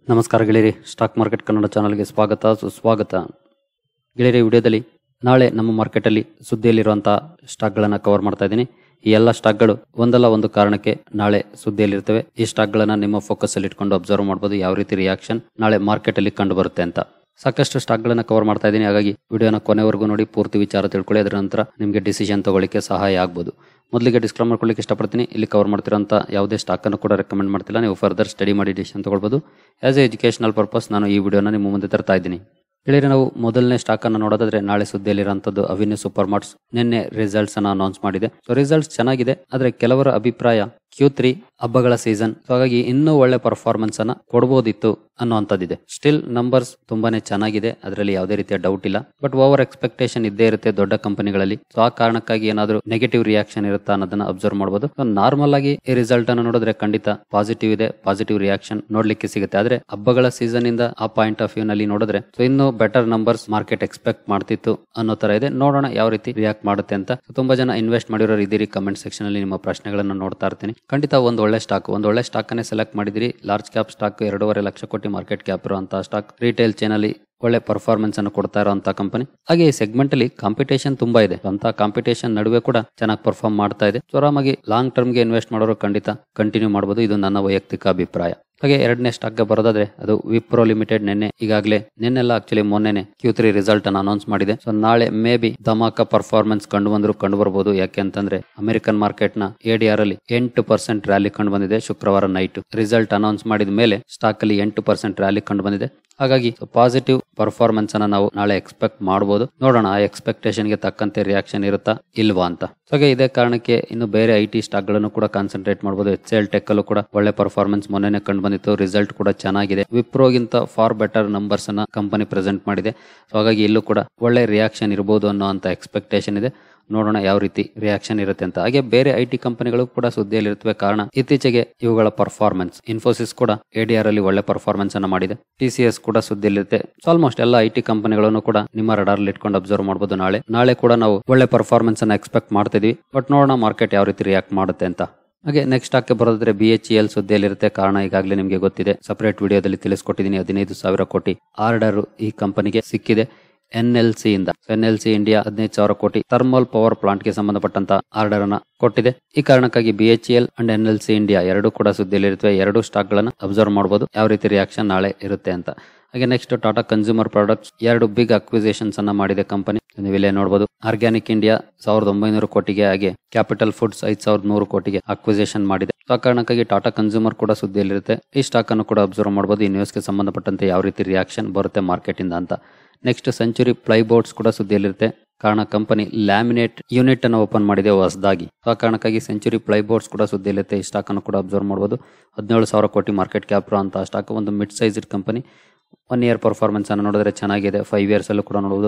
ನಮಸ್ಕಾರ ಗೆಳೆಯರಿ, stock market Kannada ಚಾನಲ್ಗೆ ಸ್ವಾಗತ ಸುಸ್ವಾಗತ. ಗೆಳೆಯರಿ, ವಿಡಿಯೋದಲ್ಲಿ ನಾಳೆ ನಮ್ಮ ಮಾರ್ಕೆಟಲ್ಲಿ ಸುದ್ದಿಯಲ್ಲಿರುವಂತಹ ಸ್ಟಾಕ್ಗಳನ್ನು ಕವರ್ ಮಾಡ್ತಾ ಇದ್ದೀನಿ. ಈ ಎಲ್ಲ ಸ್ಟಾಕ್ಗಳು ಒಂದಲ್ಲ ಒಂದು ಕಾರಣಕ್ಕೆ ನಾಳೆ ಸುದ್ದಿಯಲ್ಲಿರ್ತವೆ. ಈ ಸ್ಟಾಕ್ಗಳನ್ನು ನಿಮ್ಮ ಫೋಕಸ್ ಅಲ್ಲಿ ಇಟ್ಕೊಂಡು ಅಬ್ಸರ್ವ್ ಮಾಡಬಹುದು, ಯಾವ ರೀತಿ ರಿಯಾಕ್ಷನ್ ನಾಳೆ ಮಾರ್ಕೆಟ್ ಅಲ್ಲಿ ಕಂಡು ಬರುತ್ತೆ ಅಂತ. ಸಾಕಷ್ಟು ಸ್ಟಾಕ್ಗಳನ್ನು ಕವರ್ ಮಾಡ್ತಾ ಇದ್ದೀನಿ, ಹಾಗಾಗಿ ವಿಡಿಯೋನ ಕೊನೆವರೆಗೂ ನೋಡಿ, ಪೂರ್ತಿ ವಿಚಾರ ತಿಳ್ಕೊಳ್ಳಿ. ಅದರ ನಂತರ ನಿಮಗೆ ಡಿಸಿಷನ್ ತಗೊಳ್ಳಿಕ್ಕೆ ಸಹಾಯ ಆಗ್ಬೋದು. ಮೊದಲಿಗೆ ಡಿಸ್ಕ್ಲೈಮರ್ ಮಾಡ್ಕೊಳ್ಳಿಕ್ಕೆ ಇಷ್ಟಪಡ್ತೀನಿ. ಇಲ್ಲಿ ಕವರ್ ಮಾಡ್ತಿರೋಂಥ ಯಾವುದೇ ಸ್ಟಾಕನ್ನು ಕೂಡ ರೆಕಮೆಂಡ್ ಮಾಡ್ತಿಲ್ಲ. ನೀವು ಫರ್ದರ್ ಸ್ಟಡಿ ಮಾಡಿ ಡಿಸಿಷನ್ ತಗೊಳ್ಬೋದು. ಆಸ್ ಎ ಎಜುಕೇಶನಲ್ ಪರ್ಪಸ್ ನಾನು ಈ ವಿಡಿಯೋನ ನಿಮ್ಮ ಮುಂದೆ ತರ್ತಾ ಇದ್ದೀನಿ. ಗೆಳೆಯರೆ, ನಾವು ಮೊದಲನೇ ಸ್ಟಾಕ್ ಅನ್ನು ನೋಡೋದಾದ್ರೆ ನಾಳೆ ಸುದ್ದಿಯಲ್ಲಿರುವಂತದ್ದು ಅವಿನ್ಯೂ ಸೂಪರ್ ಮಾರ್ಟ್ಸ್. ನಿನ್ನೆ ರಿಸಲ್ಟ್ಸ್ ಅನ್ನ ಅನೌನ್ಸ್ ಮಾಡಿದೆ. ರಿಸಲ್ಟ್ಸ್ ಚೆನ್ನಾಗಿದೆ, ಆದ್ರೆ ಕೆಲವರ ಅಭಿಪ್ರಾಯ Q3 ಹಬ್ಬಗಳ ಸೀಸನ್, ಹಾಗಾಗಿ ಇನ್ನೂ ಒಳ್ಳೆ ಪರ್ಫಾರ್ಮೆನ್ಸ್ ಅನ್ನ ಕೊಡಬಹುದಿತ್ತು ಅನ್ನುವಂಥದ್ದಿದೆ. ಸ್ಟಿಲ್ ನಂಬರ್ಸ್ ತುಂಬಾನೇ ಚೆನ್ನಾಗಿದೆ, ಅದರಲ್ಲಿ ಯಾವುದೇ ರೀತಿಯ ಡೌಟ್ ಇಲ್ಲ. ಬಟ್ ಓವರ್ ಎಕ್ಸ್ಪೆಕ್ಟೇಷನ್ ಇದ್ದೇ ಇರುತ್ತೆ ದೊಡ್ಡ ಕಂಪನಿಗಳಲ್ಲಿ. ಸೊ ಆ ಕಾರಣಕ್ಕಾಗಿ ಏನಾದರೂ ನೆಗೆಟಿವ್ ರಿಯಾಕ್ಷನ್ ಇರುತ್ತಾ ಅನ್ನೋದನ್ನ ಅಬ್ಸರ್ವ್ ಮಾಡಬಹುದು. ನಾರ್ಮಲ್ ಆಗಿ ಈ ರಿಸಲ್ಟ್ ಅನ್ನು ನೋಡಿದ್ರೆ ಖಂಡಿತ ಪಾಸಿಟಿವ್ ಇದೆ, ಪಾಸಿಟಿವ್ ರಿಯಾಕ್ಷನ್ ನೋಡ್ಲಿಕ್ಕೆ ಸಿಗುತ್ತೆ. ಆದ್ರೆ ಹಬ್ಬಗಳ ಸೀಸನ್ ಇಂದ ಆ ಪಾಯಿಂಟ್ ಆಫ್ ವ್ಯೂ ನಲ್ಲಿ ನೋಡಿದ್ರೆ ಇನ್ನೂ ಬೆಟರ್ ನಂಬರ್ಸ್ ಮಾರ್ಕೆಟ್ ಎಕ್ಸ್ಪೆಕ್ಟ್ ಮಾಡ್ತಿತ್ತು ಅನ್ನೋ ತರ ಇದೆ. ನೋಡೋಣ ಯಾವ ರೀತಿ ರಿಯಾಕ್ಟ್ ಮಾಡುತ್ತೆ ಅಂತ. ತುಂಬಾ ಜನ ಇನ್ವೆಸ್ಟ್ ಮಾಡಿರೋರು ಇದೀರಿ. ಕಮೆಂಟ್ ಸೆಕ್ಷನ್ ಅಲ್ಲಿ ನಿಮ್ಮ ಪ್ರಶ್ನೆಗಳನ್ನು ನೋಡ್ತಾ ಇರ್ತೀನಿ. ಖಂಡಿತ ಒಂದು ಒಳ್ಳೆ ಸ್ಟಾಕ್ ಅನ್ನೇ ಸೆಲೆಕ್ಟ್ ಮಾಡಿದಿರಿ. ಲಾರ್ಜ್ ಕ್ಯಾಪ್ ಸ್ಟಾಕ್, 2.5 ಲಕ್ಷ ಕೋಟಿ ಮಾರ್ಕೆಟ್ ಕ್ಯಾಪ್ ಇರುವಂತಹ ಸ್ಟಾಕ್, ರಿಟೇಲ್ ಚೈನ್ ಅಲ್ಲಿ ಒಳ್ಳೆ ಪರ್ಫಾರ್ಮೆನ್ಸ್ ಅನ್ನು ಕೊಡ್ತಾ ಇರುವಂತಹ ಕಂಪನಿ. ಹಾಗೆ ಈ ಸೆಗ್ಮೆಂಟ್ ಅಲ್ಲಿ ಕಾಂಪಿಟೇಷನ್ ತುಂಬಾ ಇದೆ. ಅಂತ ಕಾಂಪಿಟೇಷನ್ ನಡುವೆ ಕೂಡ ಚೆನ್ನಾಗಿ ಪರ್ಫಾರ್ಮ್ ಮಾಡ್ತಾ ಇದೆ. ಆರಾಮಾಗಿ ಲಾಂಗ್ ಟರ್ಮ್ ಗೆ ಇನ್ವೆಸ್ಟ್ ಮಾಡೋರು ಖಂಡಿತ ಕಂಟಿನ್ಯೂ ಮಾಡಬಹುದು. ಇದು ನನ್ನ ವೈಯಕ್ತಿಕ ಅಭಿಪ್ರಾಯ. ಹಾಗೆ ಎರಡನೇ ಸ್ಟಾಕ್ ಗೆ ಬರೋದಾದ್ರೆ ಅದು ವಿಪ್ರೋ ಲಿಮಿಟೆಡ್. ನಿನ್ನೆಲ್ಲ ಆಕ್ಚುಲಿ ಮೊನ್ನೆನೆ Q3 ರಿಸಲ್ಟ್ ಅನ್ನು ಅನೌನ್ಸ್ ಮಾಡಿದೆ. ಸೊ ನಾಳೆ ಮೇ ಬಿ ಧಮಾಕ ಪರ್ಫಾರ್ಮೆನ್ಸ್ ಕಂಡು ಬರಬಹುದು. ಯಾಕೆ ಅಂತಂದ್ರೆ ಅಮೆರಿಕನ್ ಮಾರ್ಕೆಟ್ ನ ADR ಅಲ್ಲಿ 8% ರ್ಯಾಲಿ ಕಂಡು ಬಂದಿದೆ. ಶುಕ್ರವಾರ ನೈಟ್ ರಿಸಲ್ಟ್ ಅನೌನ್ಸ್ ಮಾಡಿದ ಮೇಲೆ ಸ್ಟಾಕ್ ಅಲ್ಲಿ 8% ರ್ಯಾಲಿ ಕಂಡು ಬಂದಿದೆ. ಹಾಗಾಗಿ ಪಾಸಿಟಿವ್ ಪರ್ಫಾರ್ಮೆನ್ಸ್ ಅನ್ನ ನಾವು ನಾಳೆ ಎಕ್ಸ್ಪೆಕ್ಟ್ ಮಾಡಬಹುದು. ನೋಡೋಣ ಆ ಎಕ್ಸ್ಪೆಕ್ಟೇಷನ್ ಗೆ ತಕ್ಕಂತೆ ರಿಯಾಕ್ಷನ್ ಇರುತ್ತಾ ಇಲ್ವಾ ಅಂತ. ಹಾಗೆ ಇದೇ ಕಾರಣಕ್ಕೆ ಇನ್ನು ಬೇರೆ IT ಸ್ಟಾಕ್ ಗಳನ್ನು ಕೂಡ ಕಾನ್ಸಂಟ್ರೇಟ್ ಮಾಡಬಹುದು. HCL ಟೆಕ್ ಅಲ್ಲೂ ಕೂಡ ಒಳ್ಳೆ ಪರ್ಫಾರ್ಮೆನ್ಸ್ ಮೊನ್ನೆ ಕಂಡು ಬಂದಿತ್ತು. ರಿಸಲ್ಟ್ ಕೂಡ ಚೆನ್ನಾಗಿದೆ. ವಿಪ್ರೋಗಿಂತ ಫಾರ್ ಬೆಟರ್ ನಂಬರ್ಸ್ ಅನ್ನ ಕಂಪನಿ ಪ್ರೆಸೆಂಟ್ ಮಾಡಿದೆ. ಹಾಗಾಗಿ ಇಲ್ಲೂ ಕೂಡ ಒಳ್ಳೆ ರಿಯಾಕ್ಷನ್ ಇರಬಹುದು ಅನ್ನೋ ಅಂತ ಎಕ್ಸ್ಪೆಕ್ಟೇಷನ್ ಇದೆ. ನೋಡೋಣ ಯಾವ ರೀತಿ ರಿಯಾಕ್ಷನ್ ಇರುತ್ತೆ ಅಂತ. ಹಾಗೆ ಬೇರೆ IT ಕಂಪನಿಗಳು ಕೂಡ ಸುದ್ದಿಯಲ್ಲಿರುತ್ತವೆ. ಕಾರಣ ಇತ್ತೀಚೆಗೆ ಇವುಗಳ ಪರ್ಫಾರ್ಮೆನ್ಸ್. ಇನ್ಫೋಸಿಸ್ ಕೂಡ ADR ಅಲ್ಲಿ ಒಳ್ಳೆ ಪರ್ಫಾರ್ಮೆನ್ಸ್ ಅನ್ನ ಮಾಡಿದೆ. TCS ಕೂಡ ಸುದ್ದಿಯಲ್ಲಿರುತ್ತೆ. ಆಲ್ಮೋಸ್ಟ್ ಎಲ್ಲ IT ಕಂಪನಿಗಳನ್ನು ಕೂಡ ನಿಮ್ಮ ರಡಾರ್ ಅಲ್ಲಿ ಇಟ್ಕೊಂಡು ಅಬ್ಸರ್ವ್ ಮಾಡಬಹುದು. ನಾಳೆ ಕೂಡ ನಾವು ಒಳ್ಳೆ ಪರ್ಫಾರ್ಮೆನ್ಸ್ ಅನ್ನ ಎಕ್ಸ್ಪೆಕ್ಟ್ ಮಾಡ್ತಿದ್ವಿ. ಬಟ್ ನೋಡೋಣ ಮಾರ್ಕೆಟ್ ಯಾವ ರೀತಿ ರಿಯಾಕ್ಟ್ ಮಾಡುತ್ತೆ ಅಂತ. ಹಾಗೆ ನೆಕ್ಸ್ಟ್ ಸ್ಟಾಕ್ ಬರೋದಾದ್ರೆ BHEL ಸುದ್ದಿಯಲ್ಲಿರುತ್ತೆ. ಕಾರಣ ಈಗಾಗಲೇ ನಿಮಗೆ ಗೊತ್ತಿದೆ, ಸಪರೇಟ್ ವಿಡಿಯೋದಲ್ಲಿ ತಿಳಿಸ್ಕೊಟ್ಟಿದ್ದೀನಿ. 15,000 ಕೋಟಿ ಆರ್ಡರ್ ಈ ಕಂಪನಿಗೆ ಸಿಕ್ಕಿದೆ NLC ಇಂದ. NLC ಇಂಡಿಯಾ 15,000 ಕೋಟಿ ಥರ್ಮಲ್ ಪವರ್ ಪ್ಲಾಂಟ್ ಗೆ ಸಂಬಂಧಪಟ್ಟಂತ ಆರ್ಡರ್ ಅನ್ನ ಕೊಟ್ಟಿದೆ. ಈ ಕಾರಣಕ್ಕಾಗಿ BHEL ಅಂಡ್ NLC ಇಂಡಿಯಾ ಎರಡು ಕೂಡ ಸುದ್ದಿಯಲ್ಲಿರುತ್ತವೆ. ಎರಡು ಸ್ಟಾಕ್ ಗಳನ್ನ ಅಬ್ಸರ್ವ್ ಮಾಡಬಹುದು, ಯಾವ ರೀತಿ ರಿಯಾಕ್ಷನ್ ನಾಳೆ ಇರುತ್ತೆ ಅಂತ. ಹಾಗೆ ನೆಕ್ಸ್ಟ್ Tata Consumer Products 2 big acquisitions ಅನ್ನ ಮಾಡಿದೆ ಕಂಪನಿ. ನೀವು ಇಲ್ಲೇ ನೋಡಬಹುದು. ಆರ್ಗ್ಯಾನಿಕ್ ಇಂಡಿಯಾ 1,900 ಕೋಟಿಗೆ, ಹಾಗೆ ಕ್ಯಾಪಿಟಲ್ ಫುಡ್ಸ್ 5,100 ಕೋಟಿಗೆ ಅಕ್ವಿಸಿಷನ್ ಮಾಡಿದೆ. ಆ ಕಾರಣಕ್ಕಾಗಿ ಟಾಟಾ ಕನ್ಸ್ಯೂಮರ್ ಕೂಡ ಸುದ್ದಿಯಲ್ಲಿರುತ್ತೆ. ಈ ಸ್ಟಾಕ್ ಅನ್ನು ಕೂಡ ಅಬ್ಸರ್ವ್ ಮಾಡಬಹುದು. ಈ ನ್ಯೂಸ್ಗೆ ಸಂಬಂಧಪಟ್ಟಂತೆ ಯಾವ ರೀತಿ ರಿಯಾಕ್ಷನ್ ಬರುತ್ತೆ ಮಾರ್ಕೆಟ್ ಇಂದ ಅಂತ. ನೆಕ್ಸ್ಟ್ ಸೆಂಚುರಿ ಪ್ಲೈಬೋರ್ಡ್ಸ್ ಕೂಡ ಸುದ್ದಿಯಲ್ಲಿರುತ್ತೆ. ಕಾರಣ ಕಂಪನಿ ಲ್ಯಾಮಿನೇಟ್ ಯೂನಿಟ್ ಅನ್ನು ಓಪನ್ ಮಾಡಿದೆ ಹೊಸದಾಗಿ. ಆ ಕಾರಣಕ್ಕಾಗಿ ಸೆಂಚುರಿ ಪ್ಲೈಬೋರ್ಡ್ಸ್ ಕೂಡ ಸುದ್ದಿಯಲ್ಲಿರುತ್ತೆ. ಈ ಸ್ಟಾಕ್ ಅನ್ನು ಕೂಡ ಅಬ್ಸರ್ವ್ ಮಾಡಬಹುದು. 17,000 ಕೋಟಿ ಮಾರ್ಕೆಟ್ ಕ್ಯಾಪ್ ಅಂತ ಸ್ಟಾಕ್, ಒಂದು mid sized company. 1 year performance ಅನ್ನು ನೋಡಿದ್ರೆ ಚೆನ್ನಾಗಿದೆ. 5 ಇಯರ್ಸ್ ಅಲ್ಲೂ ಕೂಡ ನೋಡಬಹುದು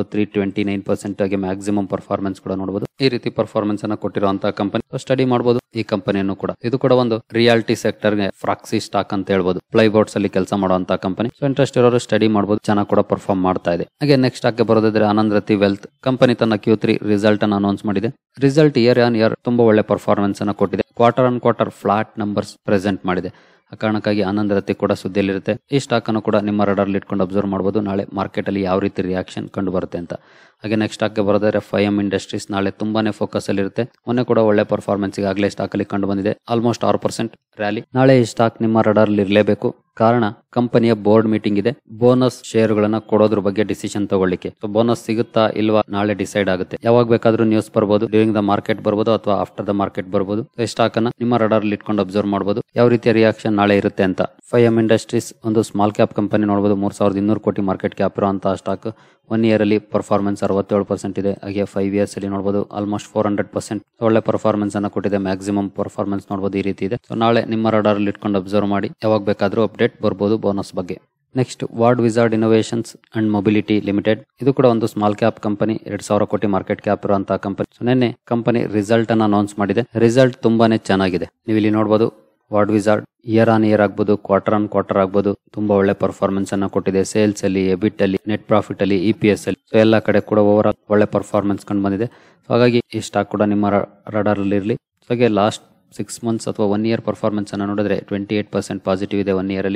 329% ಆಗಿ ಮ್ಯಾಕ್ಸಿಮಮ್ ಪರ್ಫಾರ್ಮೆನ್ಸ್ ಕೂಡ ನೋಡಬಹುದು. ಈ ರೀತಿ ಪರ್ಫಾರ್ಮೆನ್ಸ್ ಅನ್ನು ಕೊಟ್ಟಿರುವಂತಹ ಕಂಪನಿ. ಸ್ಟಡಿ ಮಾಡಬಹುದು ಈ ಕಂಪನಿಯನ್ನು ಕೂಡ. ಇದು ಕೂಡ ಒಂದು ರಿಯಾಲಿಟಿ ಸೆಕ್ಟರ್ ಗೆ ಫ್ರಾಕ್ಸಿ ಸ್ಟಾಕ್ ಅಂತ ಹೇಳ್ಬಹುದು. ಪ್ಲೈಬೋರ್ಡ್ಸ್ ಅಲ್ಲಿ ಕೆಲಸ ಮಾಡುವಂತಹ ಕಂಪನಿ. ಸೊ ಇಂಟ್ರೆಸ್ಟ್ ಇರೋರು ಸ್ಟಡಿ ಮಾಡಬಹುದು. ಚೆನ್ನಾಗಿ ಕೂಡ ಪರ್ಫಾರ್ಮ್ ಮಾಡ್ತಾ ಇದೆ. ಹಾಗೆ ನೆಕ್ಸ್ಟ್ ಸ್ಟಾಕ್ ಗೆ ಬರೋದಾದ್ರೆ ಆನಂದ್ ರತಿ ವೆಲ್ತ್ ಕಂಪನಿ ತನ್ನ Q3 ರಿಸಲ್ಟ್ ಅನ್ನು ಅನೌನ್ಸ್ ಮಾಡಿದೆ. ರಿಸಲ್ಟ್ ಇಯರ್ ಆನ್ ಇಯರ್ ತುಂಬಾ ಒಳ್ಳೆ ಪರ್ಫಾರ್ಮೆನ್ಸ್ ಅನ್ನು ಕೊಟ್ಟಿದೆ. Quarter on quarter flat numbers present ಮಾಡಿದೆ. ಆ ಕಾರಣಕ್ಕಾಗಿ ಆನಂದ್ ರತಿ ಕೂಡ ಸುದ್ದಿಯಲ್ಲಿರುತ್ತೆ. ಈ ಸ್ಟಾಕ್ ಅನ್ನು ಕೂಡ ನಿಮ್ಮ ರಡಾರ್ ಅಲ್ಲಿ ಇಟ್ಕೊಂಡು ಅಬ್ಸರ್ವ್ ಮಾಡಬಹುದು, ನಾಳೆ ಮಾರ್ಕೆಟ್ ಅಲ್ಲಿ ಯಾವ ರೀತಿ ರಿಯಾಕ್ಷನ್ ಕಂಡು ಬರುತ್ತೆ ಅಂತ. ಹಾಗೆ ನೆಕ್ಸ್ಟ್ ಸ್ಟಾಕ್ ಗೆ ಬರೋದಾದ್ರೆ 5M ಇಂಡಸ್ಟ್ರೀಸ್ ನಾಳೆ ತುಂಬಾನೇ ಫೋಕಸ್ ಅಲ್ಲಿ ಇರುತ್ತೆ. ಮೊನ್ನೆ ಕೂಡ ಒಳ್ಳೆ ಪರ್ಫಾರ್ಮೆನ್ಸ್ ಈಗಾಗಲೇ ಸ್ಟಾಕ್ ಅಲ್ಲಿ ಕಂಡು ಬಂದಿದೆ. Almost 6% rally. ನಾಳೆ ಈ ಸ್ಟಾಕ್ ನಿಮ್ಮ ರಡಾರ್ ಅಲ್ಲಿ ಇರಲೇಬೇಕು. ಕಾರಣ ಕಂಪನಿಯ ಬೋರ್ಡ್ ಮೀಟಿಂಗ್ ಇದೆ. ಬೋನಸ್ ಶೇರ್ ಗಳನ್ನ ಕೊಡೋದ್ರ ಬಗ್ಗೆ ಡಿಸಿಷನ್ ತಗೊಳ್ಳಿಕ್ಕೆ. ಸೊ ಬೋನಸ್ ಸಿಗುತ್ತಾ ಇಲ್ವಾ ನಾಳೆ ಡಿಸೈಡ್ ಆಗುತ್ತೆ. ಯಾವಾಗ ಬೇಕಾದ್ರೂ ನ್ಯೂಸ್ ಬರ್ಬೋದು, ಡ್ಯೂರಿಂಗ್ ದ ಮಾರ್ಕೆಟ್ ಬರ್ಬೋದು ಅಥವಾ ಆಫ್ಟರ್ ದ ಮಾರ್ಕೆಟ್ ಬರ್ಬೋದು. ಈ ಸ್ಟಾಕ್ ಅನ್ನ ನಿಮ್ಮ ರಡಾರ್ ಅಲ್ಲಿ ಇಟ್ಕೊಂಡು ಅಬ್ಸರ್ವ್ ಮಾಡಬಹುದು, ಯಾವ ರೀತಿಯ ರಿಯಾಕ್ಷನ್ ನಾಳೆ ಇರುತ್ತೆ ಅಂತ. 5M ಇಂಡಸ್ಟ್ರೀಸ್ ಒಂದು ಸ್ಮಾಲ್ ಕ್ಯಾಪ್ ಕಂಪನಿ ನೋಡಬಹುದು. 3,200 ಕೋಟಿ ಮಾರ್ಕೆಟ್ ಕ್ಯಾಪ್ ಇರುವಂತಹ ಸ್ಟಾಕ್. 1 ಇಯರ್ ಅಲ್ಲಿ ಪರ್ಫಾರ್ಮೆನ್ಸ್ 67% ಇದೆ. ಹಾಗೆ 5 ಇಯರ್ಸ್ ಅಲ್ಲಿ ನೋಡಬಹುದು ಆಲ್ಮೋಸ್ಟ್ 400% ಒಳ್ಳೆ ಪರ್ಫಾರ್ಮೆನ್ಸ್ ಅನ್ನ ಕೊಟ್ಟಿದೆ. ಮ್ಯಾಕ್ಸಿಮಮ್ ಪರ್ಫಾರ್ಮೆನ್ಸ್ ನೋಡಬಹುದು ಈ ರೀತಿ ಇದೆ. ಸೊ ನಾಳೆ ನಿಮ್ಮ ರಡಾರ್ ಅಲ್ಲಿ ಇಟ್ಕೊಂಡು ಅಬ್ಸರ್ವ್ ಮಾಡಿ, ಯಾವಾಗ ಬೇಕಾದ್ರೂ ಅಪ್ಡೇಟ್ ಬರ್ಬೋದು ಬೋನಸ್ ಬಗ್ಗೆ. Next Wardwizard Innovations and Mobility Limited. ಇದು ಕೂಡ ಒಂದು ಸ್ಮಾಲ್ ಕ್ಯಾಪ್ ಕಂಪನಿ. 2,000 ಕೋಟಿ ಮಾರ್ಕೆಟ್ ಕ್ಯಾಪ್ ಇರುವಂತಹ ಕಂಪನಿ. ಸೊ ನಿನ್ನೆ ಕಂಪನಿ ರಿಸಲ್ಟ್ ಅನ್ನ ಅನೌನ್ಸ್ ಮಾಡಿದೆ. ರಿಸಲ್ಟ್ ತುಂಬಾನೇ ಚೆನ್ನಾಗಿದೆ. ನೀವು ಇಲ್ಲಿ ನೋಡಬಹುದು. Wardwizard year on year ಆಗ್ಬೋದು, ಕ್ವಾರ್ಟರ್ ಆನ್ ಕ್ವಾರ್ಟರ್ ಆಗ್ಬೋದು, ತುಂಬಾ ಒಳ್ಳೆ ಪರ್ಫಾರ್ಮೆನ್ಸ್ ಅನ್ನ ಕೊಟ್ಟಿದೆ. ಸೇಲ್ಸ್ ಅಲ್ಲಿ, ಎಬಿಟ್ ಅಲ್ಲಿ, ನೆಟ್ ಪ್ರಾಫಿಟ್ ಅಲ್ಲಿ, EPS ಅಲ್ಲಿ, ಸೊ ಎಲ್ಲ ಕಡೆ ಕೂಡ ಓವರ್ ಆಲ್ ಒಳ್ಳೆ ಪರ್ಫಾರ್ಮೆನ್ಸ್ ಕಂಡು ಬಂದಿದೆ. ಹಾಗಾಗಿ ಈ ಸ್ಟಾಕ್ ಕೂಡ ನಿಮ್ಮ ರಡಾರ್ ಅಲ್ಲಿ ಇರಲಿ. ಹಾಗೆ ಲಾಸ್ಟ್ 6 ಮಂತ್ಸ್ ಅಥವಾ 1 ಇಯರ್ ಪರ್ಫಾರ್ಮೆನ್ಸ್ ಅನ್ನ ನೋಡಿದ್ರೆ 28% ಪಾಸಿಟಿವ್ ಇದೆ 1 ಇಯರ್ ಅಲ್ಲಿ.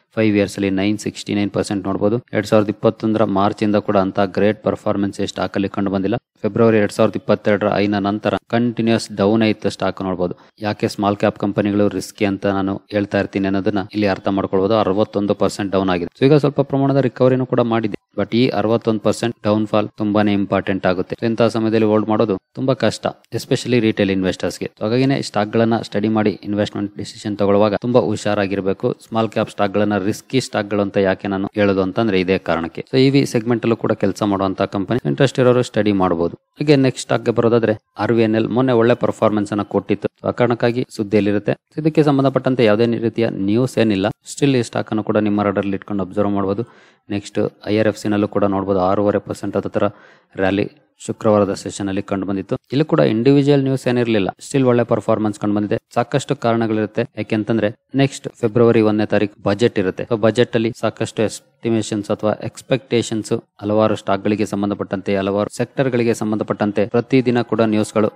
5 ಇಯರ್ಸ್ ಅಲ್ಲಿ 969% ನೋಡಬಹುದು. 2021 ಮಾರ್ಚ್ ಇಂದ ಕೂಡ ಅಂತ ಗ್ರೇಟ್ ಪರ್ಫಾರ್ಮೆನ್ಸ್ ಸ್ಟಾಕ್ ಅಲ್ಲಿ ಕಂಡು ಬಂದಿಲ್ಲ. ಫೆಬ್ರವರಿ 2022 ಐನ ನಂತರ ಕಂಟಿನ್ಯೂಸ್ ಡೌನ್ ಆಯ್ತು ಸ್ಟಾಕ್ ನೋಡಬಹುದು. ಯಾಕೆ ಸ್ಮಾಲ್ ಕ್ಯಾಪ್ ಕಂಪನಿಗಳು ರಿಸ್ಕಿ ಅಂತ ನಾನು ಹೇಳ್ತಾ ಇರ್ತೀನಿ ಅನ್ನೋದನ್ನ ಇಲ್ಲಿ ಅರ್ಥ ಮಾಡ್ಕೊಳ್ಬಹುದು. 61% ಡೌನ್ ಆಗಿದೆ. ಸೊ ಈಗ ಸ್ವಲ್ಪ ಪ್ರಮಾಣದ ರಿಕವರಿನೂ ಕೂಡ ಮಾಡಿದೆ. ಬಟ್ ಈ 61% ಡೌನ್ ಫಾಲ್ ತುಂಬಾನೇ ಇಂಪಾರ್ಟೆಂಟ್ ಆಗುತ್ತೆ. ಇಂತಹ ಸಮಯದಲ್ಲಿ ಹೋಲ್ಡ್ ಮಾಡೋದು ತುಂಬಾ ಕಷ್ಟ, ಎಸ್ಪೆಷಲಿ ರಿಟೇಲ್ ಇನ್ವೆಸ್ಟರ್ಸ್ಗೆ. ಹಾಗಾಗಿನೇ ಸ್ಟಾಕ್ ಗಳನ್ನ ಸ್ಟಡಿ ಮಾಡಿ ಇನ್ವೆಸ್ಟ್ಮೆಂಟ್ ಡಿಸಿಷನ್ ತಗೊಳ್ಳುವಾಗ ತುಂಬಾ ಹುಷಾರಾಗಿರ್ಬೇಕು. ಸ್ಮಾಲ್ ಕ್ಯಾಪ್ ಸ್ಟಾಕ್ ಗಳನ್ನ ರಿಸ್ಕಿ ಸ್ಟಾಕ್ ಗಳು ಅಂತ ಯಾಕೆ ನಾನು ಹೇಳೋದು ಅಂತಂದ್ರೆ ಇದೇ ಕಾರಣಕ್ಕೆ. ಸೊ ಇವಿ ಸೆಗ್ಮೆಂಟ್ ಅಲ್ಲೂ ಕೂಡ ಕೆಲಸ ಮಾಡುವಂತ ಕಂಪನಿ, ಇಂಟ್ರೆಸ್ಟ್ ಇರೋರು ಸ್ಟಡಿ ಮಾಡಬಹುದು. ಹಾಗೆ ನೆಕ್ಸ್ಟ್ ಸ್ಟಾಕ್ ಗೆ ಬರೋದಾದ್ರೆ RVNL ಮೊನ್ನೆ ಒಳ್ಳೆ ಪರ್ಫಾರ್ಮೆನ್ಸ್ ಅನ್ನ ಕೊಟ್ಟಿತ್ತು. ಆ ಕಾರಣಕ್ಕಾಗಿ ಸುದ್ದಿಯಲ್ಲಿರುತ್ತೆ. ಇದಕ್ಕೆ ಸಂಬಂಧಪಟ್ಟಂತೆ ಯಾವುದೇ ರೀತಿಯ ನ್ಯೂಸ್ ಏನಿಲ್ಲ. ಸ್ಟಿಲ್ ಈ ಸ್ಟಾಕ್ ಅನ್ನು ಕೂಡ ನಿಮ್ಮ ರಾಡರ್ ಇಟ್ಕೊಂಡು ಅಬ್ಸರ್ವ್ ಮಾಡಬಹುದು. ನೆಕ್ಸ್ಟ್ IRFC ನಲ್ಲೂ ಕೂಡ ನೋಡಬಹುದು 6.5% ಹತ್ತಿರ ರ್ಯಾಲಿ ಶುಕ್ರವಾರದ ಸೆಷನ್ ಅಲ್ಲಿ ಕಂಡು ಬಂದಿತ್ತು. ಇಲ್ಲಿ ಕೂಡ ಇಂಡಿವಿಜುವಲ್ ನ್ಯೂಸ್ ಏನಿರಲಿಲ್ಲ. ಸ್ಟಿಲ್ ಒಳ್ಳೆ ಪರ್ಫಾರ್ಮೆನ್ಸ್ ಕಂಡು ಬಂದಿದೆ. ಸಾಕಷ್ಟು ಕಾರಣಗಳಿರುತ್ತೆ. ಯಾಕೆಂತಂದ್ರೆ ನೆಕ್ಸ್ಟ್ ಫೆಬ್ರವರಿ 1ನೇ ತಾರೀಕು ಬಜೆಟ್ ಇರುತ್ತೆ. ಬಜೆಟ್ ಅಲ್ಲಿ ಸಾಕಷ್ಟು ಎಸ್ಟಿಮೇಷನ್ಸ್ ಅಥವಾ ಎಕ್ಸ್ಪೆಕ್ಟೇಷನ್ಸ್ ಹಲವಾರು ಸ್ಟಾಕ್ ಗಳಿಗೆ ಸಂಬಂಧಪಟ್ಟಂತೆ, ಹಲವಾರು ಸೆಕ್ಟರ್ ಗಳಿಗೆ ಸಂಬಂಧಪಟ್ಟಂತೆ ಪ್ರತಿದಿನ ಕೂಡ ನ್ಯೂಸ್ಗಳು.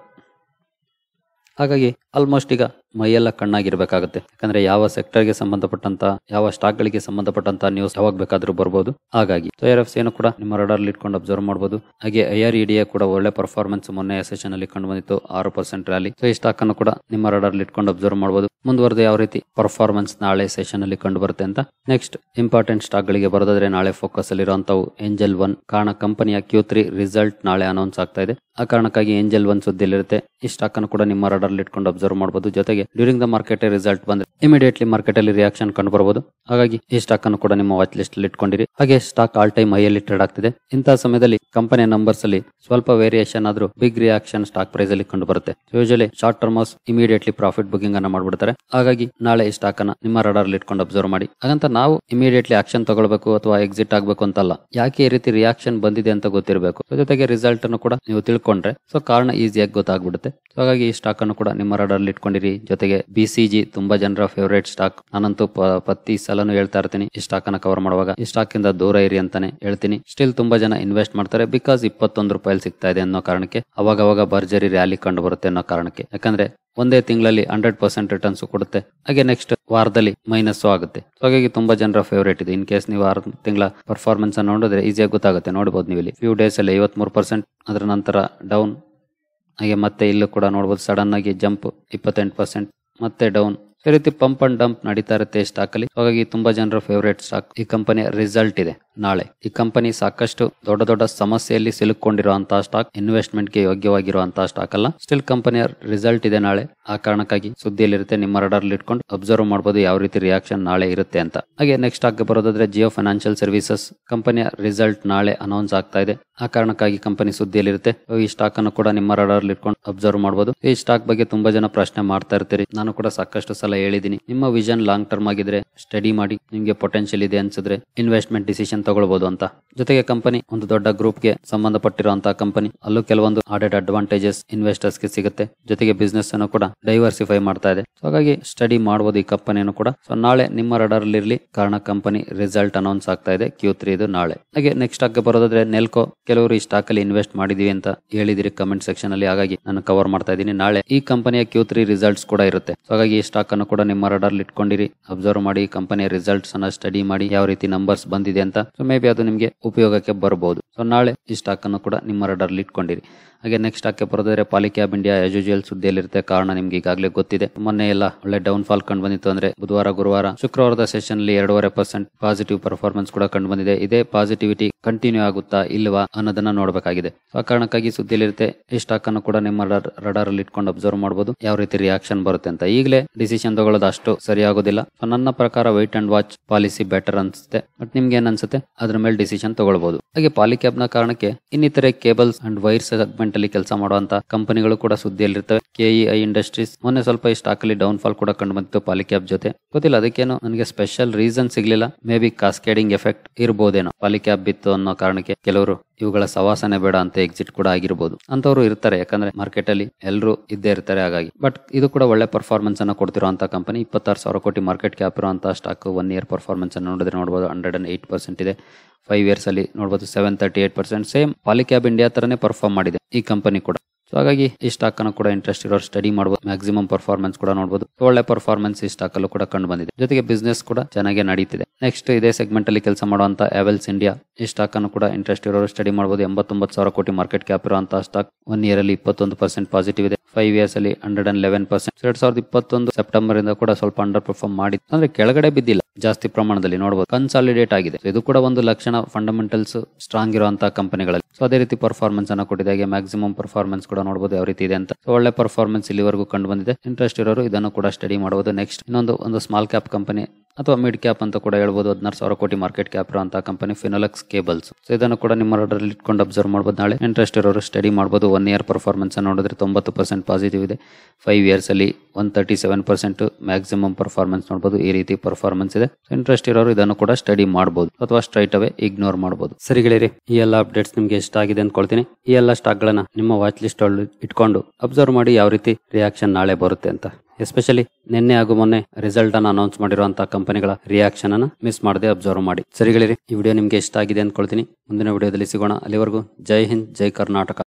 ಹಾಗಾಗಿ ಆಲ್ಮೋಸ್ಟ್ ಈಗ ಮೈಯೆಲ್ಲ ಕಣ್ಣಾಗಿರ್ಬೇಕಾಗುತ್ತೆ. ಯಾಕಂದ್ರೆ ಯಾವ ಸೆಕ್ಟರ್ಗೆ ಸಂಬಂಧಪಟ್ಟಂತ, ಯಾವ ಸ್ಟಾಕ್ ಗಳಿಗೆ ಸಂಬಂಧಪಟ್ಟಂತ ನ್ಯೂಸ್ ಯಾವಾಗ ಬೇಕಾದ್ರೂ ಬರ್ಬೋದು. ಹಾಗಾಗಿ IRFC ಏನು ಕೂಡ ನಿಮ್ಮ ರಡಾರ್ ಇಟ್ಕೊಂಡು ಅಬ್ಸರ್ವ್ ಮಾಡಬಹುದು. ಹಾಗೆ IREDA ಕೂಡ ಒಳ್ಳೆ ಪರ್ಫಾರ್ಮೆನ್ಸ್ ಮೊನ್ನೆ ಸೆಷನ್ ಅಲ್ಲಿ ಕಂಡು ಬಂದಿತ್ತು, 6% ರ್ಯಾಲಿ. ಸೊ ಈ ಸ್ಟಾಕ್ ಅನ್ನು ಕೂಡ ನಿಮ್ಮ ರಡಾರ್ ಇಟ್ಕೊಂಡು ಅಬ್ಸರ್ವ್ ಮಾಡಬಹುದು. ಮುಂದುವರೆದು ಯಾವ ರೀತಿ ಪರ್ಫಾರ್ಮೆನ್ಸ್ ನಾಳೆ ಸೆಷನ್ ಅಲ್ಲಿ ಕಂಡು ಬರುತ್ತೆ ಅಂತ. ನೆಕ್ಸ್ಟ್ ಇಂಪಾರ್ಟೆಂಟ್ ಸ್ಟಾಕ್ ಗಳಿಗೆ ಬರೋದಾದ್ರೆ ನಾಳೆ ಫೋಕಸ್ ಅಲ್ಲಿರುವಂತವು ಏಂಜಲ್ ಒನ್. ಕಾರಣ ಕಂಪನಿಯ Q3 ರಿಸಲ್ಟ್ ನಾಳೆ ಅನೌನ್ಸ್ ಆಗ್ತಾ ಇದೆ. ಆ ಕಾರಣಕ್ಕಾಗಿ ಏಂಜಲ್ ಒನ್ ಸುದ್ದಿಯಲ್ಲಿರುತ್ತೆ. ಈ ಸ್ಟಾಕ್ ಅನ್ನು ಕೂಡ ನಿಮ್ಮ ರಡಾರ್ ಇಟ್ಕೊಂಡು ಅಬ್ಸರ್ವ್ ಮಾಡಬಹುದು. ಜೊತೆಗೆ ಡ್ಯೂರಿಂಗ್ ದ ಮಾರ್ಕೆಟ್ ರಿಸಲ್ಟ್ ಬಂದ್ರೆ ಇಮಿಡಿಯೇಟ್ಲಿ ಮಾರ್ಕೆಟ್ ಅಲ್ಲಿ ರಿಯಾಕ್ಷನ್ ಕಂಡು ಬರಬಹುದು. ಹಾಗಾಗಿ ಈ ಸ್ಟಾಕ್ ಅನ್ನು ಕೂಡ ನಿಮ್ಮ ವಾಚ್ ಲಿಸ್ಟ್ ಅಲ್ಲಿ ಇಟ್ಕೊಂಡಿರಿ. ಹಾಗೆ ಸ್ಟಾಕ್ ಆಲ್ ಟೈಮ್ ಹೈ ಅಲ್ಲಿ ಟ್ರೇಡ್ ಆಗ್ತಿದೆ. ಇಂತಹ ಸಮಯದಲ್ಲಿ ಕಂಪನಿಯ ನಂಬರ್ಸ್ ಅಲ್ಲಿ ಸ್ವಲ್ಪ ವೇರಿಯೇಷನ್ ಆದ್ರೂ ಬಿಗ್ ರಿಯಾಕ್ಷನ್ ಸ್ಟಾಕ್ ಪ್ರೈಸ್ ಅಲ್ಲಿ ಕಂಡು ಬರುತ್ತೆ. Usually short termers immediately profit booking ಅನ್ನ ಮಾಡ್ಬಿಡ್ತಾರೆ. ಹಾಗಾಗಿ ನಾಳೆ ಈ ಸ್ಟಾಕ್ ಅನ್ನ ನಿಮ್ಮ ರಡಾರ್ ಇಟ್ಕೊಂಡು ಅಬ್ಸರ್ವ್ ಮಾಡಿ. ಹಾಗಂತ ನಾವು ಇಮಿಡಿಯೇಟ್ಲಿ ಆಕ್ಷನ್ ತಗೊಳ್ಬೇಕು ಅಥವಾ ಎಕ್ಸಿಟ್ ಆಗ್ಬೇಕು ಅಂತಲ್ಲ. ಯಾಕೆ ಈ ರೀತಿ ರಿಯಾಕ್ಷನ್ ಬಂದಿದೆ ಅಂತ ಗೊತ್ತಿರಬೇಕು. ಜೊತೆಗೆ ರಿಸಲ್ಟ್ ಅನ್ನು ಕೂಡ ನೀವು ತಿಳ್ಕೊಂಡ್ರೆ ಸೊ ಕಾರಣ ಈಸಿಯಾಗಿ ಗೊತ್ತಾಗ್ಬಿಡುತ್ತೆ. ಹಾಗಾಗಿ ಈ ಸ್ಟಾಕ್ ಅನ್ನು ಕೂಡ ನಿಮ್ಮ ರಡಾರ್ ಇಟ್ಕೊಂಡಿರಿ. ಜೊತೆಗೆ BCG ತುಂಬಾ ಜನರ ಫೇವರೇಟ್ ಸ್ಟಾಕ್. ನಾನಂತೂ ಪ್ರತಿ ಸಲನು ಹೇಳ್ತಾ ಇರ್ತೀನಿ ಈ ಸ್ಟಾಕ್ ಅನ್ನ ಕವರ್ ಮಾಡುವಾಗ ಈ ಸ್ಟಾಕ್ ಇಂದ ದೂರ ಇರಿ ಅಂತಾನೆ ಹೇಳ್ತೀನಿ. ಸ್ಟಿಲ್ ತುಂಬಾ ಜನ ಇನ್ವೆಸ್ಟ್ ಮಾಡ್ತಾರೆ ಬಿಕಾಸ್ 21 ರೂಪಾಯಿ ಸಿಗ್ತಾ ಇದೆ ಅನ್ನೋ ಕಾರಣಕ್ಕೆ. ಅವಾಗ ಭರ್ಜರಿ ರ್ಯಾಲಿ ಕಂಡು ಬರುತ್ತೆ ಅನ್ನೋ ಕಾರಣಕ್ಕೆ. ಯಾಕಂದ್ರೆ ಒಂದೇ ತಿಂಗಳಲ್ಲಿ 100% ರಿಟರ್ನ್ಸ್ ಕೊಡುತ್ತೆ. ಹಾಗೆ ನೆಕ್ಸ್ಟ್ ವಾರದಲ್ಲಿ ಮೈನಸ್ ಆಗುತ್ತೆ. ಹಾಗಾಗಿ ತುಂಬಾ ಜನರ ಫೇವರೇಟ್ ಇದೆ. ಇನ್ ಕೇಸ್ ನೀವು 6 ತಿಂಗಳ ಪರ್ಫಾರ್ಮೆನ್ಸ್ ಅನ್ನು ನೋಡಿದ್ರೆ ಈಸಿಯಾಗಿ ಗೊತ್ತಾಗುತ್ತೆ. ನೋಡಬಹುದು ನೀವು ಇಲ್ಲಿ ಫ್ಯೂ ಡೇಸ್ ಅಲ್ಲಿ 53%, ಅದರ ನಂತರ ಡೌನ್. ಹಾಗೆ ಮತ್ತೆ ಇಲ್ಲೂ ಕೂಡ ನೋಡಬಹುದು ಸಡನ್ ಆಗಿ ಜಂಪ್ 28%, ಮತ್ತೆ ಡೌನ್. ಈ ರೀತಿ ಪಂಪ್ ಅಂಡ್ ಡಂಪ್ ನಡೀತಾ ಇರುತ್ತೆ ಈ ಸ್ಟಾಕ್ ಅಲ್ಲಿ. ಹಾಗಾಗಿ ತುಂಬಾ ಜನರ ಫೇವರೇಟ್ ಸ್ಟಾಕ್. ಈ ಕಂಪನಿಯ ರಿಸಲ್ಟ್ ಇದೆ ನಾಳೆ. ಈ ಕಂಪನಿ ಸಾಕಷ್ಟು ದೊಡ್ಡ ಸಮಸ್ಯೆಯಲ್ಲಿ ಸಿಲುಕೊಂಡಿರುವಂತಹ ಸ್ಟಾಕ್, ಇನ್ವೆಸ್ಟ್ಮೆಂಟ್ ಗೆ ಯೋಗ್ಯವಾಗಿರುವಂತಹ ಸ್ಟಾಕ್ ಅಲ್ಲ. ಸ್ಟಿಲ್ ಕಂಪನಿಯ ರಿಸಲ್ಟ್ ಇದೆ ನಾಳೆ. ಆ ಕಾರಣಕ್ಕಾಗಿ ಸುದ್ದಿಯಲ್ಲಿರುತ್ತೆ. ನಿಮ್ಮ ರಡಾರ್ ಇಟ್ಕೊಂಡು ಅಬ್ಸರ್ವ್ ಮಾಡಬಹುದು ಯಾವ ರೀತಿ ರಿಯಾಕ್ಷನ್ ನಾಳೆ ಇರುತ್ತೆ ಅಂತ. ಹಾಗೆ ನೆಕ್ಸ್ಟ್ ಸ್ಟಾಕ್ ಬರೋದಾದ್ರೆ ಜಿಯೋ ಫೈನಾನ್ಷಿಯಲ್ ಸರ್ವಿಸಸ್. ಕಂಪನಿಯ ರಿಸಲ್ಟ್ ನಾಳೆ ಅನೌನ್ಸ್ ಆಗ್ತಾ ಇದೆ. ಆ ಕಾರಣಕ್ಕಾಗಿ ಕಂಪನಿ ಸುದ್ದಿಯಲ್ಲಿರುತ್ತೆ. ಈ ಸ್ಟಾಕ್ ಅನ್ನು ಕೂಡ ನಿಮ್ಮ ರಡಾರ್ ಇಟ್ಕೊಂಡು ಅಬ್ಸರ್ವ್ ಮಾಡಬಹುದು. ಈ ಸ್ಟಾಕ್ ಬಗ್ಗೆ ತುಂಬಾ ಜನ ಪ್ರಶ್ನೆ ಮಾಡ್ತಾ ಇರ್ತೀರಿ. ನಾನು ಕೂಡ ಸಾಕಷ್ಟು ಸಲ ಹೇಳಿದೀನಿ. ನಿಮ್ಮ ವಿಷನ್ ಲಾಂಗ್ ಟರ್ಮ್ ಆಗಿದ್ರೆ ಸ್ಟಡಿ ಮಾಡಿ. ನಿಮ್ಗೆ ಪೊಟೆನ್ಶಿಯಲ್ ಇದೆ ಅನ್ಸಿದ್ರೆ ಇನ್ವೆಸ್ಟ್ಮೆಂಟ್ ಡಿಸಿಷನ್ ತಗೊಳ್ಬಹುದು ಅಂತ. ಜೊತೆಗೆ ಕಂಪನಿ ಒಂದು ದೊಡ್ಡ ಗ್ರೂಪ್ ಗೆ ಸಂಬಂಧಪಟ್ಟಿರುವಂತಹ ಕಂಪನಿ. ಅಲ್ಲೂ ಕೆಲವೊಂದು ಆಡೆಡ್ ಅಡ್ವಾಂಟೇಜಸ್ ಇನ್ವೆಸ್ಟರ್ಸ್ ಗೆ ಸಿಗುತ್ತೆ. ಜೊತೆಗೆ ಬಿಸ್ನೆಸ್ ಅನ್ನು ಕೂಡ ಡೈವರ್ಸಿಫೈ ಮಾಡ್ತಾ ಇದೆ. ಹಾಗಾಗಿ ಸ್ಟಡಿ ಮಾಡಬಹುದು ಈ ಕಂಪನಿಯನ್ನು ಕೂಡ. ಸೊ ನಾಳೆ ನಿಮ್ಮ ರಡಾರ್ ಇರಲಿ. ಕಾರಣ ಕಂಪನಿ ರಿಸಲ್ಟ್ ಅನೌನ್ಸ್ ಆಗ್ತಾ ಇದೆ Q3 ಇದು ನಾಳೆ. ಹಾಗೆ ನೆಕ್ಸ್ಟ್ ಸ್ಟಾಕ್ ಬರೋದಾದ್ರೆ ನೆಲ್ಕೋ. ಕೆಲವರು ಈ ಸ್ಟಾಕ್ ಅಲ್ಲಿ ಇನ್ವೆಸ್ಟ್ ಮಾಡಿದೀವಿ ಅಂತ ಹೇಳಿದಿರಿ ಕಮೆಂಟ್ ಸೆಕ್ಷನ್ ಅಲ್ಲಿ. ಹಾಗಾಗಿ ನಾನು ಕವರ್ ಮಾಡ್ತಾ ಇದ್ದೀನಿ. ನಾಳೆ ಈ ಕಂಪನಿಯ Q3 ರಿಸಲ್ಟ್ಸ್ ಕೂಡ ಇರುತ್ತೆ. ಹಾಗಾಗಿ ಈ ಸ್ಟಾಕ್ ಅನ್ನು ಕೂಡ ನಿಮ್ಮ ರಡಾರ್ ಇಟ್ಕೊಂಡಿರಿ. ಅಬ್ಸರ್ವ್ ಮಾಡಿ ಕಂಪನಿಯ ರಿಸಲ್ಟ್ಸ್ ಅನ್ನ ಸ್ಟಡಿ ಮಾಡಿ ಯಾವ ರೀತಿ ನಂಬರ್ಸ್ ಬಂದಿದೆ ಅಂತ. ಸೊ ಮೇ ಬಿ ಅದು ನಿಮಗೆ ಉಪಯೋಗಕ್ಕೆ ಬರಬಹುದು. ಸೊ ನಾಳೆ ಈ ಸ್ಟಾಕ್ ಅನ್ನು ಕೂಡ ನಿಮ್ಮ ರಡಾರ್ ಇಟ್ಕೊಂಡಿರಿ. ಹಾಗೆ ನೆಕ್ಸ್ಟ್ ಸ್ಟಾಕ್ ಬರೋದಾದ್ರೆ ಪಾಲಿಕ್ಯಾಬ್ ಇಂಡಿಯಾ. ಆಸ್ ಯೂಶುವಲ್ ಸುದ್ದಿಯಲ್ಲಿರುತ್ತೆ. ಕಾರಣ ನಿಮ್ಗೆ ಈಗಾಗಲೇ ಗೊತ್ತಿದೆ. ಮೊನ್ನೆ ಎಲ್ಲ ಒಳ್ಳೆ ಡೌನ್ ಫಾಲ್ ಕಂಡು ಬಂದಿತ್ತು. ಅಂದ್ರೆ ಬುಧವಾರ, ಗುರುವಾರ, ಶುಕ್ರವಾರದ ಸೆಷನ್ ಅಲ್ಲಿ 2.5% ಪಾಸಿಟಿವ್ ಪರ್ಫಾರ್ಮೆನ್ಸ್ ಕೂಡ ಕಂಡು ಬಂದಿದೆ. ಇದೇ ಪಾಸಿಟಿವಿಟಿ ಕಂಟಿನ್ಯೂ ಆಗುತ್ತಾ ಇಲ್ವಾ ಅನ್ನೋದನ್ನ ನೋಡಬೇಕಾಗಿದೆ. ಆ ಕಾರಣಕ್ಕಾಗಿ ಸುದ್ದಿಯಲ್ಲಿರುತ್ತೆ. ಈ ಸ್ಟಾಕ್ ಅನ್ನು ಕೂಡ ನಿಮ್ಮ ರಡಾರ್ ಅಲ್ಲಿ ಇಟ್ಕೊಂಡು ಅಬ್ಸರ್ವ್ ಮಾಡಬಹುದು ಯಾವ ರೀತಿ ರಿಯಾಕ್ಷನ್ ಬರುತ್ತೆ ಅಂತ. ಈಗಲೇ ಡಿಸಿಷನ್ ತಗೊಳ್ಳೋದು ಅಷ್ಟು ಸರಿಯಾಗೋದಿಲ್ಲ. ಸೊ ನನ್ನ ಪ್ರಕಾರ wait and watch policy better ಅನ್ಸುತ್ತೆ. ಬಟ್ ನಿಮ್ಗೆ ಏನ್ ಅನ್ಸುತ್ತೆ ಅದ್ರ ಮೇಲೆ ಡಿಸಿಷನ್ ತಗೊಳ್ಬಹುದು. ಹಾಗೆ ಪಾಲಿಕ್ಯಾಬ್ ನ ಕಾರಣಕ್ಕೆ ಇನ್ನಿತರೆ ಕೇಬಲ್ಸ್ ಅಂಡ್ ವೈರ್ ಸೆಗ್ಮೆಂಟ್ ಅಲ್ಲಿ ಕೆಲಸ ಮಾಡುವಂತ ಕಂಪನಿಗಳು ಕೂಡ ಸುದ್ದಿಯಲ್ಲಿರ್ತವೆ. KEI industries. ಮೊನ್ನೆ ಸ್ವಲ್ಪ ಈ ಸ್ಟಾಕ್ ಅಲ್ಲಿ ಡೌನ್ ಫಾಲ್ ಕೂಡ ಕಂಡು ಬಂದಿತ್ತು ಪಾಲಿಕ್ಯಾಬ್ ಜೊತೆ. ಗೊತ್ತಿಲ್ಲ, ಅದಕ್ಕೇನು ನನಗೆ ಸ್ಪೆಷಲ್ ರೀಸನ್ ಸಿಗ್ಲಿಲ್ಲ. ಮೇ ಬಿ ಕಾಸ್ಕೇಡಿಂಗ್ ಎಫೆಕ್ಟ್ ಇರ್ಬೋದೇನೋ. ಪಾಲಿಕ್ಯಾಬ್ ಬಿತ್ತು ಅನ್ನೋ ಕಾರಣಕ್ಕೆ ಕೆಲವರು ಇವುಗಳ ಸವಾಸನೆ ಬೇಡ ಅಂತ ಎಕ್ಸಿಟ್ ಕೂಡ ಆಗಿರ್ಬೋದು. ಅಂತವ್ರು ಇರ್ತಾರೆ. ಯಾಕಂದ್ರೆ ಮಾರ್ಕೆಟ್ ಅಲ್ಲಿ ಎಲ್ಲರೂ ಇದ್ದೇ ಇರ್ತಾರೆ. ಹಾಗಾಗಿ ಬಟ್ ಇದು ಕೂಡ ಒಳ್ಳೆ ಪರ್ಫಾರ್ಮೆನ್ಸ್ ಅನ್ನ ಕೊಡ್ತಿರುವಂತಹ ಕಂಪನಿ. 26,000 ಕೋಟಿ ಮಾರ್ಕೆಟ್ ಕ್ಯಾಪ್ ಇರುವಂತಹ ಸ್ಟಾಕ್. 1 ಇಯರ್ ಪರ್ಫಾರ್ಮೆನ್ಸ್ ಅನ್ನು ನೋಡಿದ್ರೆ ನೋಡಬಹುದು 108% ಇದೆ. 5 ಇಯರ್ಸ್ ಅಲ್ಲಿ ನೋಡಬಹುದು 738%. ಸೇಮ್ ಪಾಲಿಕ್ಯಾಬ್ ಇಂಡಿಯಾ ತರನೇ ಪರ್ಫಾರ್ಮ್ ಮಾಡಿದೆ ಈ ಕಂಪನಿ ಕೂಡ. ಸೊ ಹಾಗಾಗಿ ಈ ಸ್ಟಾಕ್ ಅನ್ನು ಕೂಡ ಇಂಟ್ರೆಸ್ಟ್ ಇರೋರು ಸ್ಟಡಿ ಮಾಡಬಹುದು. ಮ್ಯಾಕ್ಸಿಮಮ್ ಪರ್ಫಾರ್ಮೆನ್ಸ್ ಕೂಡ ನೋಡಬಹುದು. ಒಳ್ಳೆ ಪರ್ಫಾರ್ಮೆನ್ಸ್ ಈ ಸ್ಟಾಕ್ ಅಲ್ಲೂ ಕೂಡ ಕಂಡು ಬಂದಿದೆ. ಜೊತೆಗೆ ಬಿಸ್ನೆಸ್ ಕೂಡ ಚೆನ್ನಾಗಿ ನಡೀತಿದೆ. ನೆಕ್ಸ್ಟ್ ಇದೇ ಸೆಗ್ಮೆಂಟ್ ಅಲ್ಲಿ ಕೆಲಸ ಮಾಡುವಂತ ಎವೆಲ್ಸ್ ಇಂಡಿಯಾ, ಈ ಸ್ಟಾಕ್ ಅನ್ನು ಕೂಡ ಇಂಟ್ರೆಸ್ಟ್ ಇರೋರು ಸ್ಟಡಿ ಮಾಡಬಹುದು. 89,000 ಕೋಟಿ ಮಾರ್ಕೆಟ್ ಕ್ಯಾಪ್ ಇರುವಂತಹ ಸ್ಟಾಕ್ 1 ಇಯರ್ ಅಲ್ಲಿ 21% ಪಾಸಿಟಿವ್ ಇದೆ. 5 ಇಯರ್ಸ್ ಅಲ್ಲಿ 111%. 2021 ಸೆಪ್ಟೆಂಬರ್ ಇಂದ ಕೂಡ ಸ್ವಲ್ಪ ಅಂಡರ್ ಪರ್ಫಾರ್ಮ್ ಮಾಡಿ, ಅಂದ್ರೆ ಕೆಳಗಡೆ ಬಿದ್ದಿಲ್ಲ, ಜಾಸ್ತಿ ಪ್ರಮಾಣದಲ್ಲಿ ನೋಡಬಹುದು ಕನ್ಸಾಲಿಡೇಟ್ ಆಗಿದೆ. ಇದು ಕೂಡ ಒಂದು ಲಕ್ಷಣ ಫಂಡಮೆಂಟಲ್ಸ್ ಸ್ಟ್ರಾಂಗ್ ಇರುವಂತಹ ಕಂಪನಿಗಳಲ್ಲಿ. ಸೊ ಅದೇ ರೀತಿ ಪರ್ಫಾರ್ಮೆನ್ಸ್ ಅನ್ನು ಕೊಟ್ಟಿದೆ. ಹಾಗೆ ಮ್ಯಾಕ್ಸಿಮಮ್ ಪರ್ಫಾರ್ಮೆನ್ಸ್ ಕೂಡ ನೋಡಬಹುದು ಯಾವ ರೀತಿ ಇದೆ ಅಂತ. ಸೊ ಒಳ್ಳೆ ಪರ್ಫಾರ್ಮೆನ್ಸ್ ಇಲ್ಲಿವರೆಗೂ ಕಂಡು ಬಂದಿದೆ. ಇಂಟ್ರೆಸ್ಟ್ ಇರೋರು ಇದನ್ನು ಕೂಡ ಸ್ಟಡಿ ಮಾಡಬಹುದು. ನೆಕ್ಸ್ಟ್ ಇನ್ನೊಂದು ಸ್ಮಾಲ್ ಕ್ಯಾಪ್ ಕಂಪನಿ ಅಥವಾ ಮಿಡ್ ಕ್ಯಾಪ್ ಅಂತ ಕೂಡ ಹೇಳ್ಬೋದು. 16,000 ಕೋಟಿ ಮಾರ್ಕೆಟ್ ಕ್ಯಾಪ್ ಇರುವಂತಹ ಕಂಪನಿ ಫಿನೋಲೆಕ್ಸ್ ಕೇಬಲ್ಸ್. ಸೊ ಇದನ್ನು ಕೂಡ ನಿಮ್ಮ ಆರ್ಡರ್ ಅಲ್ಲಿ ಇಟ್ಕೊಂಡು ಅಬ್ಸರ್ವ್ ಮಾಡಬಹುದು. ನಾಳೆ ಇಂಟ್ರೆಸ್ಟ್ ಇರೋರು ಸ್ಟಡಿ ಮಾಡಬಹುದು. 1 ಇಯರ್ ಪರ್ಫಾರ್ಮೆನ್ಸ್ ನೋಡಿದ್ರೆ 90% ಪಾಸಿಟಿವ್ ಇದೆ. 5 ಇಯರ್ಸ್ ಅಲ್ಲಿ 137% ಮ್ಯಾಕ್ಸಿಮಮ್ ಪರ್ಫಾರ್ಮೆನ್ಸ್ ನೋಡಬಹುದು. ಈ ರೀತಿ ಪರ್ಫಾರ್ಮೆನ್ಸ್ ಇದೆ. ಇಂಟ್ರೆಸ್ಟ್ ಇರೋರು ಇದನ್ನು ಕೂಡ ಸ್ಟಡಿ ಮಾಡಬಹುದು ಅಥವಾ ಸ್ಟ್ರೈಟ್ ಅವೇ ಇಗ್ನೋರ್ ಮಾಡಬಹುದು. ಸರಿ ಗೆಳೆಯರಿ, ಈ ಎಲ್ಲ ಅಪ್ಡೇಟ್ಸ್ ನಿಮ್ಗೆ ಇಷ್ಟ ಆಗಿದೆ ಅಂದ್ಕೊಳ್ತೀನಿ. ಈ ಎಲ್ಲ ಸ್ಟಾಕ್ ಗಳನ್ನ ನಿಮ್ಮ ವಾಚ್ ಲಿಸ್ಟ್ ಅಲ್ಲಿ ಇಟ್ಕೊಂಡು ಅಬ್ಸರ್ವ್ ಮಾಡಿ ಯಾವ ರೀತಿ ರಿಯಾಕ್ಷನ್ ನಾಳೆ ಬರುತ್ತೆ ಅಂತ. ಎಸ್ಪೆಷಲಿ ನಿನ್ನೆ ಹಾಗೂ ಮೊನ್ನೆ ರಿಸಲ್ಟ್ ಅನ್ನು ಅನೌನ್ಸ್ ಮಾಡಿರುವಂತಹ ಕಂಪನಿಗಳ ರಿಯಾಕ್ಷನ್ ಅನ್ನ ಮಿಸ್ ಮಾಡದೆ ಅಬ್ಸರ್ವ್ ಮಾಡಿ. ಸರಿ ಗೆಳೆಯರಿ, ಈ ವಿಡಿಯೋ ನಿಮ್ಗೆ ಇಷ್ಟ ಆಗಿದೆ ಅಂದ್ಕೊಳ್ತೀನಿ. ಮುಂದಿನ ವಿಡಿಯೋದಲ್ಲಿ ಸಿಗೋಣ. ಅಲ್ಲಿವರೆಗೂ ಜೈ ಹಿಂದ್, ಜೈ ಕರ್ನಾಟಕ.